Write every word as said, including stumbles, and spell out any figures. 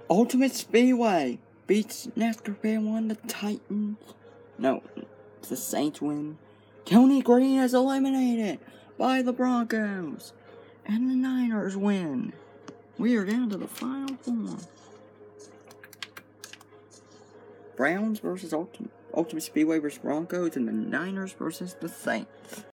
Ultimate Speedway beats NASCAR Fan one. The Titans. No, the Saints win. Tony Green is eliminated by the Broncos. And the Niners win. We are down to the final four. Browns versus Ultimate, Ultimate Speedway versus Broncos, and the Niners versus the Saints.